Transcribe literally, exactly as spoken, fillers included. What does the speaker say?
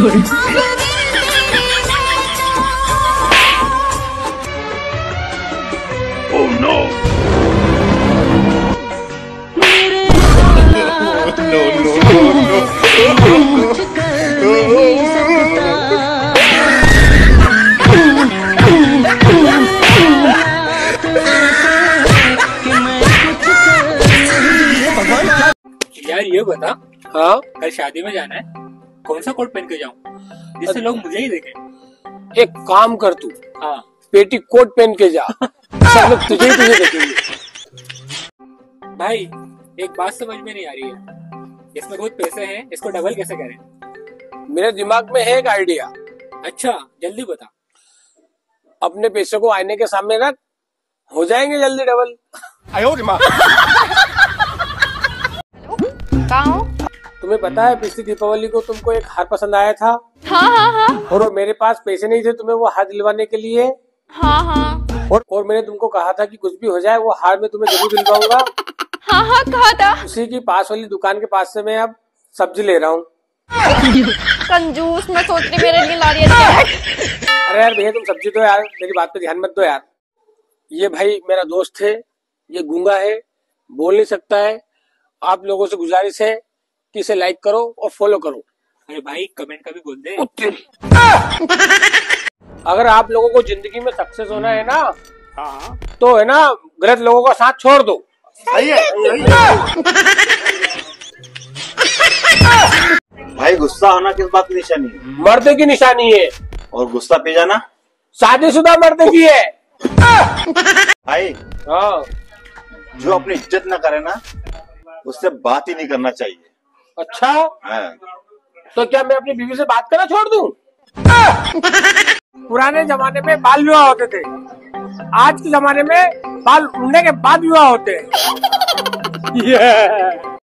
Oh no! No, no, no, यार ये बता, हाँ कल शादी में जाना है, कौन सा कोट पहन के जाऊं जिससे लोग मुझे ही देखें? एक काम कर तू, हाँ पेटी कोट पहन के जा, सब लोग तुझे ही तुझे देखेंगे। भाई एक बात समझ में नहीं आ रही है, इसमें बहुत पैसे हैं, इसको डबल कैसे करें? मेरे दिमाग में है एक आइडिया। अच्छा जल्दी बता। अपने पैसे को आईने के सामने रख, हो जाएंगे जल्दी डबल। आयो रे माँ। कहाँ हो? तुम्हें पता है पिछली दीपावली को तुमको एक हार पसंद आया था? हाँ हाँ हाँ और वो मेरे पास पैसे नहीं थे तुम्हें वो हार दिलवाने के लिए। हाँ हाँ और और मैंने तुमको कहा था कि कुछ भी हो जाए वो हार मैं तुम्हें जरूर दिलवाऊंगा। हाँ हाँ कहा था। उसी की पास वाली दुकान के पास से मैं अब सब्जी ले रहा हूँ। कंजूस, मैं सोच रही मेरे लिए ला रही है। अरे यार भैया तुम सब्जी दो यार, मेरी बात पे ध्यान मत दो यार। ये भाई मेरा दोस्त है, ये गूंगा है, बोल नहीं सकता है। आप लोगों से गुजारिश है कि इसे लाइक करो और फॉलो करो। अरे भाई कमेंट का भी बोल दे। अगर आप लोगों को जिंदगी में सक्सेस होना है ना, हाँ तो है ना गलत लोगों का साथ छोड़ दो। आइए भाई, गुस्सा होना किस बात की निशानी है? मर्द की निशानी है। और गुस्सा पी जाना शादीशुदा मर्द की है। भाई हाँ जो अपनी इज्जत न करे ना, उससे बात ही नहीं करना चाहिए। अच्छा हाँ। तो क्या मैं अपनी बीवी से बात करना छोड़ दूं? पुराने जमाने में बाल विवाह होते थे, आज के जमाने में बाल उड़ने के बाद विवाह होते हैं। yeah.